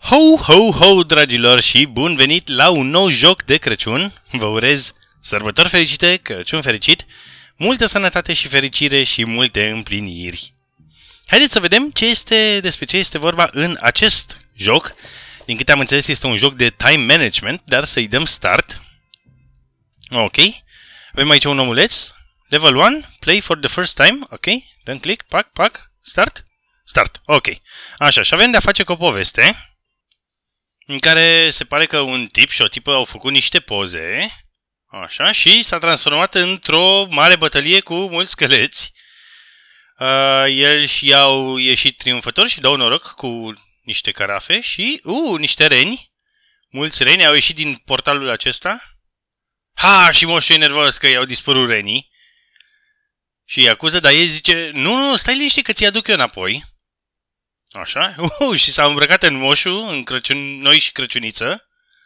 Ho, ho, ho, dragilor, și bun venit la un nou joc de Crăciun. Vă urez sărbători fericite, Crăciun fericit, multă sănătate și fericire și multe împliniri. Haideți să vedem despre ce este vorba în acest joc. Din câte am înțeles, este un joc de time management, dar să-i dăm start. Ok. Avem aici un omuleț. Level 1, play for the first time. Ok. Dăm click, pac, start. Start. Ok. Așa, și avem de-a face cu o poveste în care se pare că un tip și o tipă au făcut niște poze, așa, și s-a transformat într-o mare bătălie cu mulți scăleți. El și au ieșit triumfători și dau noroc cu niște carafe și, niște reni. Mulți reni au ieșit din portalul acesta. Ha, și moșul e nervos că i-au dispărut renii. Și îi acuză, dar ei zice, nu, stai liniștit că ți-i aduc eu înapoi. Așa, și s-au îmbrăcat în moșu, în Crăciun, noi și Crăciuniță.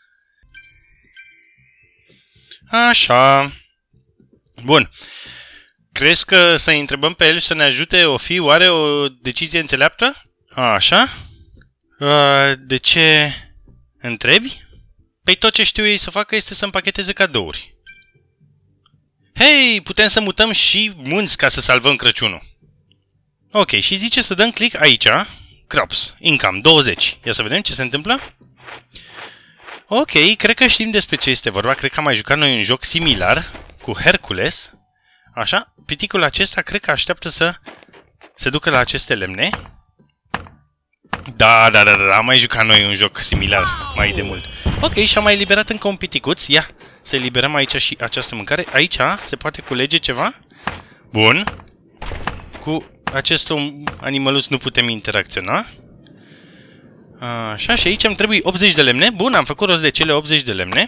Așa. Bun. Crezi că să-i întrebăm pe el să ne ajute o fi oare o decizie înțeleaptă? Așa. De ce întrebi? Păi tot ce știu ei să facă este să împacheteze cadouri. Hei, putem să mutăm și munți ca să salvăm Crăciunul. Ok, și zice să dăm click aici. Crops, income, 20. Ia să vedem ce se întâmplă. Ok, cred că știm despre ce este vorba. Cred că am mai jucat noi un joc similar cu Hercules. Așa, piticul acesta cred că așteaptă să se ducă la aceste lemne. Da, am mai jucat noi un joc similar mai de mult. Ok, și am mai eliberat încă un piticuț. Ia, să eliberăm aici și această mâncare. Aici se poate culege ceva. Bun. Cu acest animăluț nu putem interacționa. Așa, și aici îmi trebuie 80 de lemne. Bun, am făcut rost de cele 80 de lemne.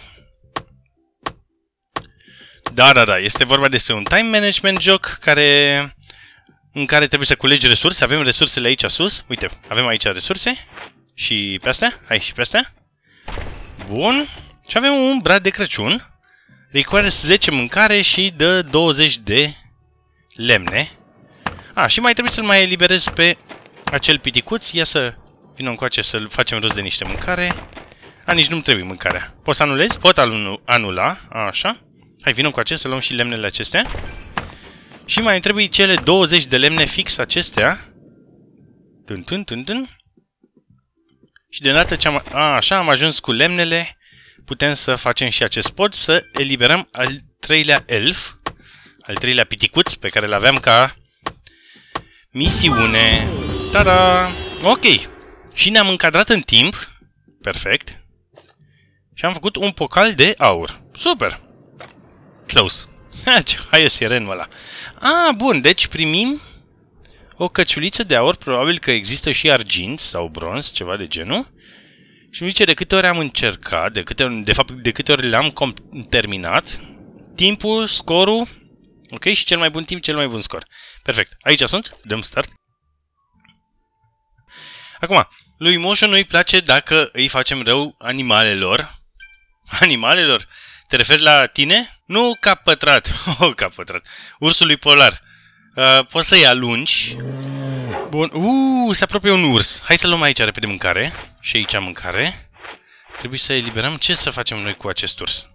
Da, este vorba despre un time management joc în care trebuie să culegi resurse. Avem resursele aici sus. Uite, avem aici resurse. Și pe astea. Hai, și pe astea. Bun. Și avem un brad de Crăciun. Requires 10 mâncare și dă 20 de lemne. Și mai trebuie să-l mai eliberez pe acel piticuț. Ia să vină încoace să-l facem rost de niște mâncare. Nici nu-mi trebuie mâncarea. Pot să anulez? Pot anula. Așa. Hai, vină încoace să luăm și lemnele acestea. Și mai trebuie cele 20 de lemne fix acestea. Și de dată ce am ajuns cu lemnele, putem să facem și acest pod, să eliberăm al treilea elf, al treilea piticuț pe care l-aveam ca misiune. Tada! Ok. Și ne-am încadrat în timp. Perfect. Și am făcut un pocal de aur. Super! Close. Ce haios e renul ăla. Bun. Deci primim o căciuliță de aur. Probabil că există și argint sau bronz, ceva de genul. Și îmi zice de câte ori am încercat, de câte ori le-am terminat, timpul, scorul, ok? Și cel mai bun timp, cel mai bun scor. Perfect. Aici sunt. Dăm start. Acum, lui Moșu nu-i place dacă îi facem rău animalelor. Animalelor? Te referi la tine? Nu ca pătrat. Ca pătrat. Ursului polar. Poți să-i alungi. Bun. Se apropie un urs. Hai să luăm aici repede mâncare. Și aici mâncare. Trebuie să eliberăm. Ce să facem noi cu acest urs?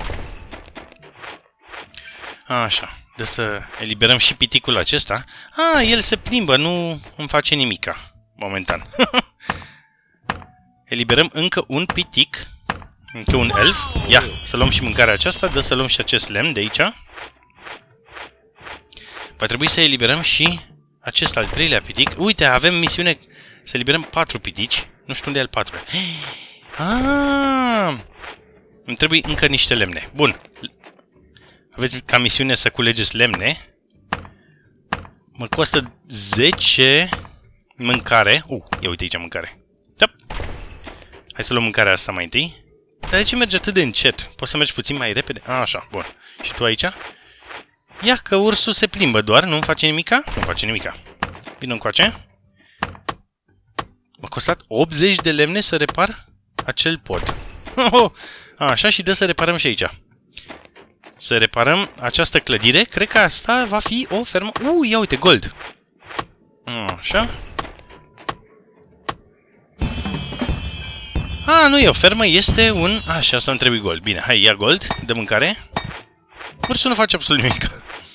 Așa. De să eliberăm și piticul acesta. El se plimbă. Nu îmi face nimica. Momentan. Eliberăm încă un pitic. Încă un elf. Ia, să luăm și mâncarea aceasta. Să luăm și acest lemn de aici. Va trebui să eliberăm și acest al treilea pitic. Uite, avem misiune să eliberăm 4 pitici. Nu știu unde e al 4-lea. Îmi trebuie încă niște lemne. Bun. Aveți ca misiune să culegeți lemne. Mă costă 10 mâncare. Ia uite aici mâncare. Da. Hai să luăm mâncarea asta mai întâi. Dar de ce merge atât de încet? Poți să mergi puțin mai repede? Așa, bun. Și tu aici? Ia că ursul se plimbă doar, nu-mi face nimica? Nu face nimica. Vină încoace. M-a costat 80 de lemne să repar acel pod. Așa, și dă să reparăm și aici. Să reparăm această clădire. Cred că asta va fi o fermă. Ia uite, gold. Așa. A, nu e o fermă, este un... A, și asta îmi trebuie gold. Bine, hai, ia gold de mâncare. Ursul nu face absolut nimic.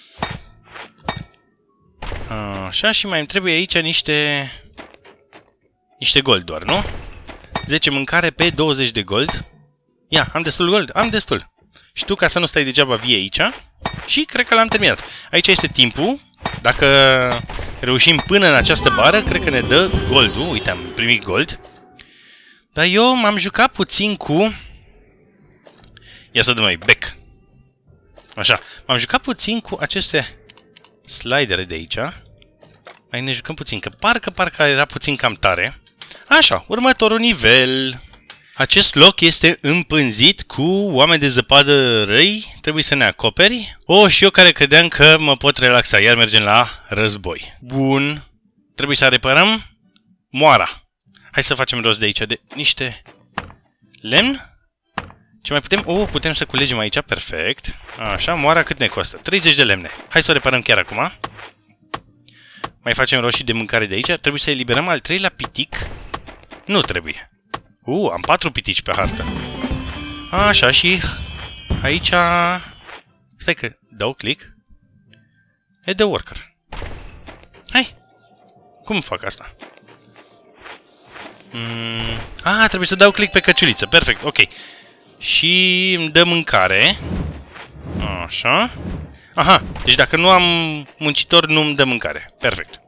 Așa, și mai îmi trebuie aici niște gold doar, nu? 10 mâncare pe 20 de gold. Ia, am destul gold? Am destul. Și tu, ca să nu stai degeaba vie aici. Și cred că l-am terminat. Aici este timpul. Dacă reușim până în această bară, cred că ne dă goldul. Uite, am primit gold. Dar eu m-am jucat puțin cu... Ia să dăm mai back. Așa, m-am jucat puțin cu aceste slidere de aici. Mai ne jucăm puțin, că parcă era puțin cam tare. Așa, următorul nivel. Acest loc este împânzit cu oameni de zăpadă răi. Trebuie să ne acoperi. Și eu care credeam că mă pot relaxa. Iar mergem la război. Bun. Trebuie să reparăm moara. Hai să facem rost de aici de niște lemn. Ce mai putem? Putem să culegem aici. Perfect. Așa, moara cât ne costă? 30 de lemne. Hai să o reparăm chiar acum. Mai facem roșii de mâncare de aici. Trebuie să eliberăm al treilea pitic. Nu trebuie. Am 4 pitici pe hartă. Așa, și aici... Stai că dau click. E de worker. Hai! Cum fac asta? Trebuie să dau click pe căciuliță. Perfect, ok. Și îmi dă mâncare. Așa. Aha, deci dacă nu am muncitor, nu îmi dă mâncare. Perfect.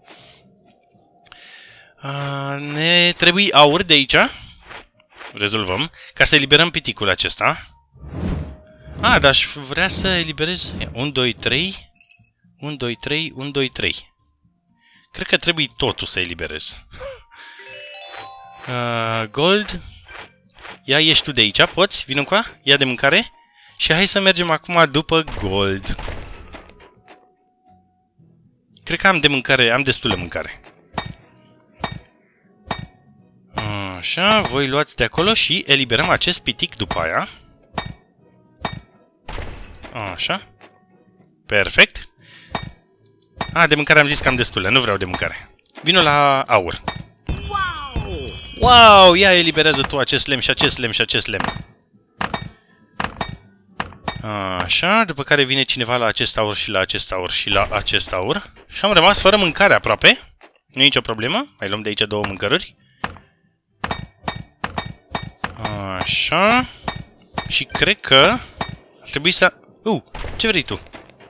Ne trebuie aur de aici. Rezolvăm. Ca să eliberăm piticul acesta. Dar aș vrea să eliberez... 1, 2, 3. 1, 2, 3. 1, 2, 3. Cred că trebuie totul să eliberez. Gold. Ia, ieși tu de aici, poți? Vino cu a? Ia de mâncare. Și hai să mergem acum după gold. Cred că am de mâncare, am destulă mâncare. Așa, voi luați de acolo și eliberăm acest pitic după aia. Așa. Perfect. De mâncare am zis că am destulă, nu vreau de mâncare. Vino la aur. Wow! Ia eliberează tu acest lemn și acest lemn și acest lemn. Așa, după care vine cineva la acest aur și la acest aur și la acest aur. Și am rămas fără mâncare aproape. Nu e nicio problemă. Mai luăm de aici 2 mâncăruri. Așa. Și cred că ar trebui să... ce vrei tu?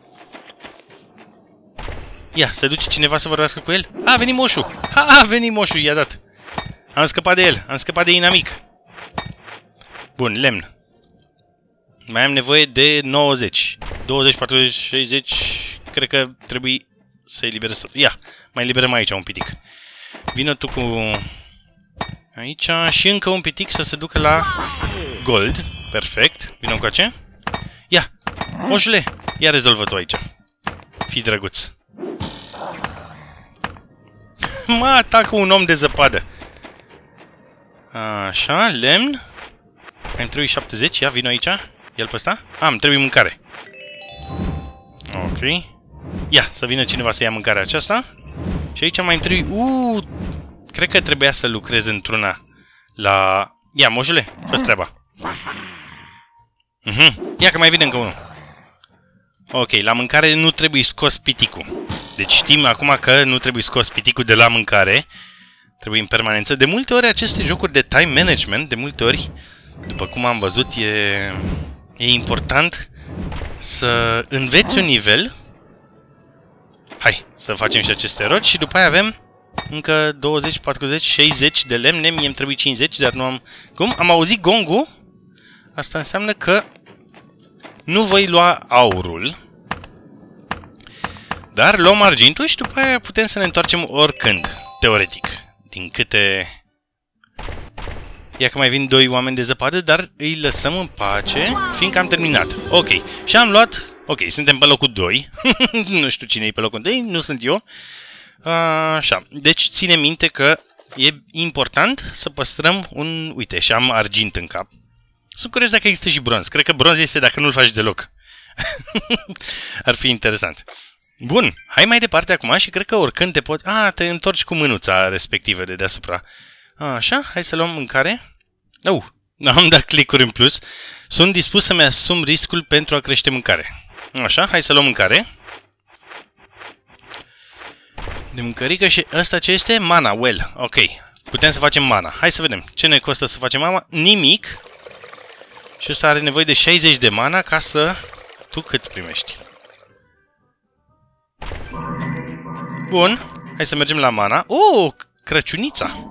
Ia, se duce cineva să vorbească cu el? A venit moșul! A venit moșul, i-a dat. Am scăpat de el, am scăpat de inamic. Bun, lemn. Mai am nevoie de 90. 20, 40, 60. Cred că trebuie să eliberez tot. Ia, mai eliberăm aici un pitic. Vină tu cu... Aici și încă un pitic să se ducă la gold. Perfect. Vină încoace. Ia, moșule, ia rezolvă tu aici. Fii drăguț. Mă atacă un om de zăpadă. Așa, lemn. Îmi trebuie 70, ia, vino aici. Ia-l pe ăsta. Îmi trebuie mâncare. Ok. Ia, să vină cineva să ia mâncarea aceasta. Și aici mai îmi trebuie... cred că trebuia să lucrez într-una la... Ia, moșule, fă-ți treaba. Ia că mai vine încă unul. Ok, la mâncare nu trebuie scos piticul. Deci știm acum că nu trebuie scos piticul de la mâncare. Trebuie în permanență. De multe ori aceste jocuri de time management, de multe ori, după cum am văzut, e important să înveți un nivel. Hai, să facem și aceste roci și după aia avem încă 20, 40, 60 de lemne. Mie îmi trebuie 50, dar nu am... Cum? Am auzit gongul. Asta înseamnă că nu voi lua aurul. Dar luăm argintul și după aia putem să ne întoarcem oricând, teoretic. Din câte... Ia că mai vin 2 oameni de zăpadă, dar îi lăsăm în pace, fiindcă am terminat. Ok, și am luat... Ok, suntem pe locul 2. Nu știu cine e pe locul 2, nu sunt eu. Așa, deci ține minte că e important să păstrăm un... Uite, și am argint în cap. Sunt curios dacă există și bronz. Cred că bronz este dacă nu-l faci deloc. Ar fi interesant. Bun, hai mai departe acum și cred că oricând te poți... te întorci cu mânuța respectivă de deasupra. Așa, hai să luăm mâncare. Am dat click-uri în plus. Sunt dispus să-mi asum riscul pentru a crește mâncare. Așa, hai să luăm mâncare. De mâncărică și ăsta ce este? Mana, well. Ok, putem să facem mana. Hai să vedem. Ce ne costă să facem mana? Nimic. Și ăsta are nevoie de 60 de mana ca să... Tu cât primești? Bun. Hai să mergem la mana. Crăciunița.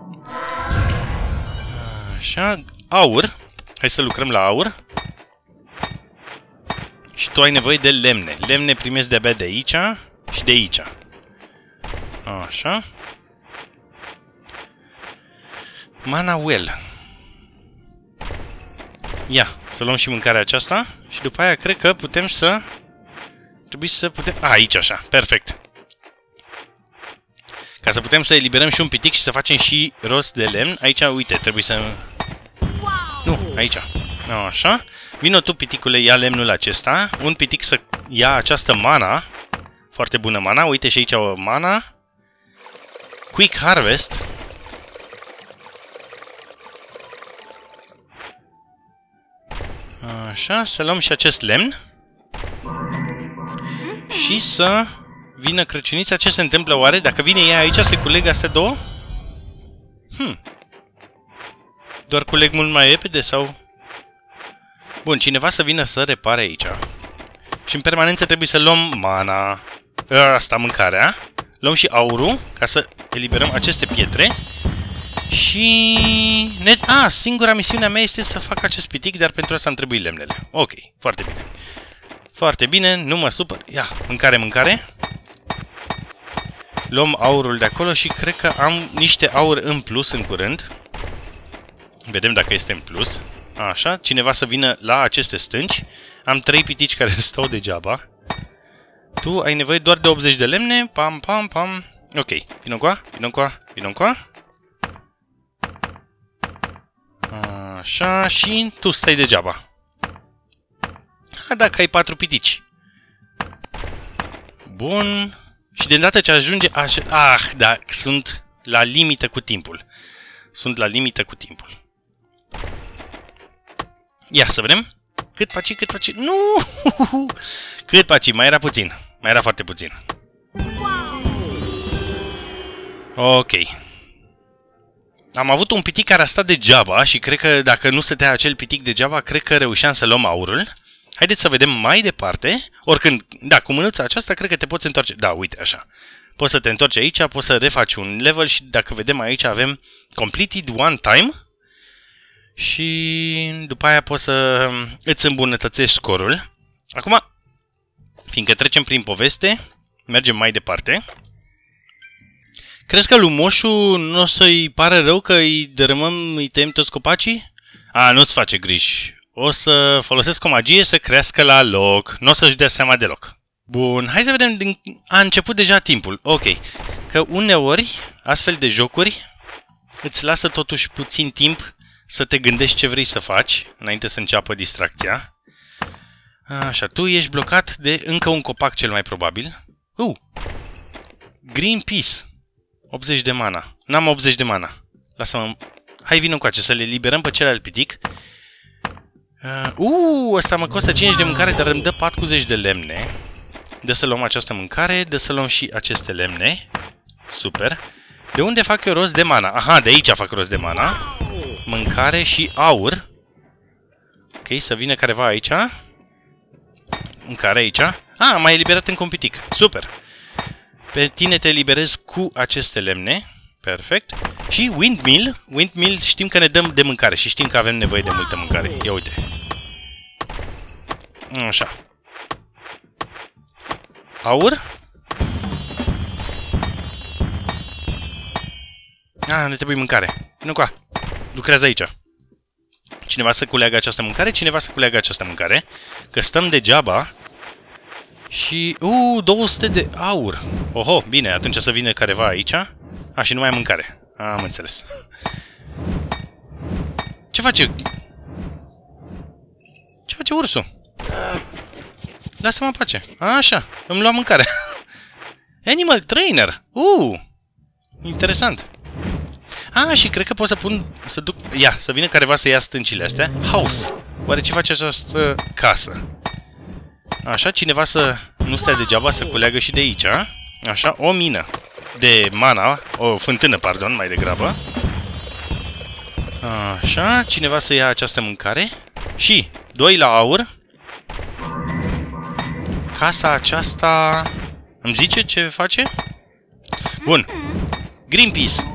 Așa, aur. Hai să lucrăm la aur. Și tu ai nevoie de lemne. Lemne primesc de-abia de aici și de aici. Așa. Mana well. Ia, să luăm și mâncarea aceasta. Și după aia cred că putem să... Trebuie să putem... Aici așa, perfect. Ca să putem să eliberăm și un pitic și să facem și rost de lemn. Aici, uite, trebuie să... Nu, aici. Așa. Vino tu, piticule, ia lemnul acesta. Un pitic să ia această mana. Foarte bună mana. Uite și aici o mana. Quick Harvest. Așa, să luăm și acest lemn. Și să vină Crăciunița. Ce se întâmplă oare? Dacă vine ea aici, se culeg astea două? Doar culeg mult mai repede sau... Bun, cineva să vină să repare aici. Și în permanență trebuie să luăm mana. Asta, mâncarea. Luăm și aurul, ca să eliberăm aceste pietre. Și... singura misiune a mea este să fac acest pitic, dar pentru asta îmi trebuie lemnele. Ok, foarte bine. Foarte bine, nu mă supăr. Ia, mâncare. Luăm aurul de acolo și cred că am niște aur în plus în curând. Vedem dacă este în plus. Așa, cineva să vină la aceste stânci. Am 3 pitici care stau degeaba. Tu ai nevoie doar de 80 de lemne. Pam. Ok, vino încoa. Așa, și tu stai degeaba. Dacă ai 4 pitici. Bun. Și de îndată ce ajunge... da, sunt la limită cu timpul. Ia să vedem. Cât paci? Nu! Cât paci? Mai era puțin. Mai era foarte puțin. Ok. Am avut un pitic care a stat degeaba și cred că dacă nu stătea acel pitic degeaba, cred că reușeam să luăm aurul. Haideți să vedem mai departe. Oricând, da, cu mânuța aceasta cred că te poți întoarce. Da, uite așa. Poți să te întorci aici, poți să refaci un level și dacă vedem aici avem completed one time. Și după aia poți să îți îmbunătățești scorul. Acum, fiindcă trecem prin poveste, mergem mai departe. Crezi că lui Moșu nu o să-i pare rău că îi tăiem toți copacii? Nu-ți face griji. O să folosesc o magie să crească la loc. Nu o să-și dea seama deloc. Bun, hai să vedem. A început deja timpul. Ok. Că uneori, astfel de jocuri, îți lasă totuși puțin timp să te gândești ce vrei să faci, înainte să înceapă distracția. Așa, tu ești blocat de încă un copac cel mai probabil. Greenpeace. 80 de mana. N-am 80 de mana. Lasă-mă. Hai, vină încoace să le liberăm pe celălalt pitic. Ăsta mă costă 50 de mâncare, dar îmi dă 40 de lemne. Dă să luăm această mâncare, dă să luăm și aceste lemne. Super. De unde fac eu rost de mana? Aha, de aici fac rost de mana. Mâncare și aur. Ok, să vină careva aici. Mâncare aici. Am mai eliberat încă un pitic. Super. Pe tine te eliberez cu aceste lemne. Perfect. Și windmill. Windmill știm că ne dăm de mâncare și știm că avem nevoie de multă mâncare. Ia uite. Așa. Aur. Ne trebuie mâncare. Nu coa. Lucrează aici. Cineva să culeagă această mâncare, cineva să culeagă această mâncare. Că stăm degeaba. Și... 200 de aur. Oho, bine, atunci să vină careva aici. Și nu mai am mâncare. Am înțeles. Ce face? Ce face ursul? Lasă-mă în pace. Așa, îmi lua mâncare. Animal Trainer. Interesant. Ah, și cred că pot să pun, să duc, ia, să vină careva să ia stâncile astea. House. Oare ce face această casă? Așa, cineva să nu stea degeaba, să culeagă și de aici, a? Așa, o mină de mana, o fântână, pardon, mai degrabă. Așa, cineva să ia această mâncare. Și 2 la aur. Casa aceasta îmi zice ce face? Bun. Greenpeace.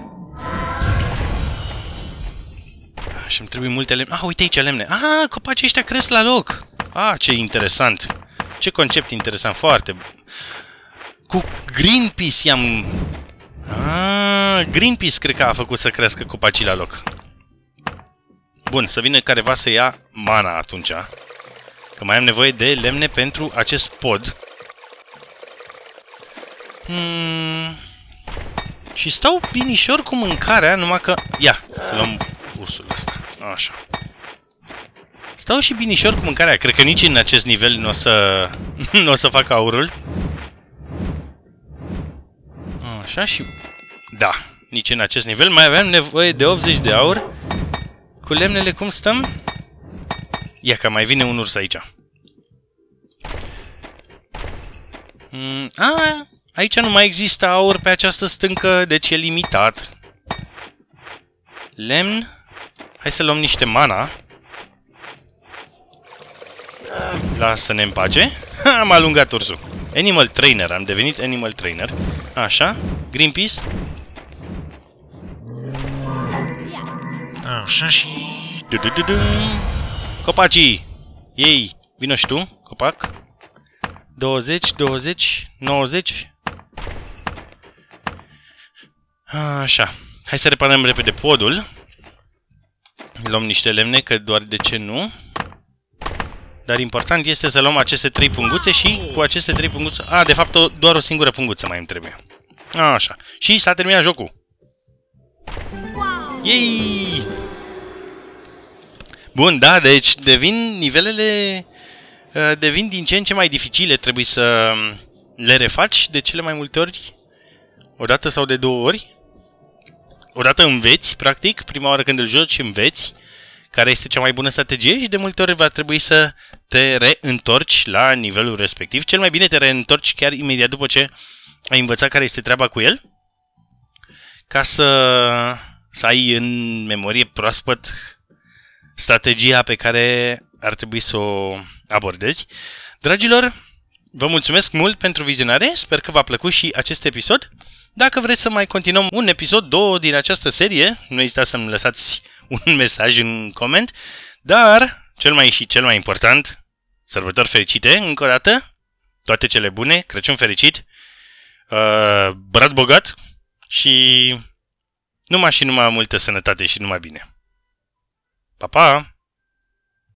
Și îmi trebuie multe lemne. Ah, uite aici lemne. Ah, copacii ăștia cresc la loc. Ah, ce interesant. Ce concept interesant. Foarte. Cu Greenpeace i-am... Ah, Greenpeace cred că a făcut să crească copacii la loc. Bun, să vină careva să ia mana atunci. Că mai am nevoie de lemne pentru acest pod. Și stau binișor cu mâncarea, numai că... Ia, să luăm ursul ăsta. Așa. Stau și binișor cu mâncarea. Cred că nici în acest nivel nu o să fac aurul. Așa și... Da, nici în acest nivel. Mai aveam nevoie de 80 de aur. Cu lemnele cum stăm? Ia că mai vine un urs aici. Aici nu mai există aur pe această stâncă, deci e limitat. Lemn. Hai să luăm niște mana. Lasă-ne în pace. Am alungat ursul. Animal Trainer, am devenit Animal Trainer. Așa. Greenpeace. Așa și... Copacii! Ei! Vino și tu, copac. 20, 20, 90. Așa. Hai să reparăm repede podul. Luăm niște lemne, că doar de ce nu. Dar important este să luăm aceste 3 punguțe și cu aceste 3 punguțe... de fapt, doar o singură punguță mai îmi trebuie. Așa. Și s-a terminat jocul. Yay! Bun, da, deci nivelele devin din ce în ce mai dificile. Trebuie să le refaci de cele mai multe ori. O dată sau de 2 ori. Odată înveți, practic, prima oară când îl joci înveți care este cea mai bună strategie și de multe ori va trebui să te reîntorci la nivelul respectiv. Cel mai bine te reîntorci chiar imediat după ce ai învățat care este treaba cu el, ca să ai în memorie proaspăt strategia pe care ar trebui să o abordezi. Dragilor, vă mulțumesc mult pentru vizionare, sper că v-a plăcut și acest episod. Dacă vreți să mai continuăm un episod, 2 din această serie, nu ezitați să-mi lăsați un mesaj în coment, dar, cel mai important, sărbători fericite, încă o dată, toate cele bune, Crăciun fericit, brad bogat și numai multă sănătate și numai bine. Pa, pa!